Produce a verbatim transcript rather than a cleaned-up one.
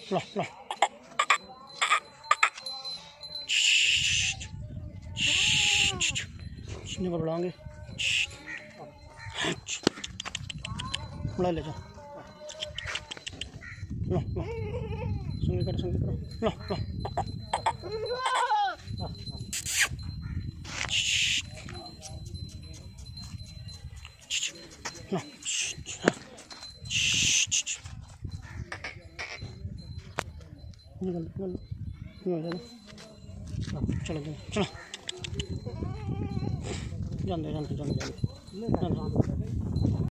लो लो निकल उड़ाएंगे उड़ा ले जा लो लो संगे करो संगे करो लो लो लो निकल निकल निकल चलो चलो जाने जाने जाने जाने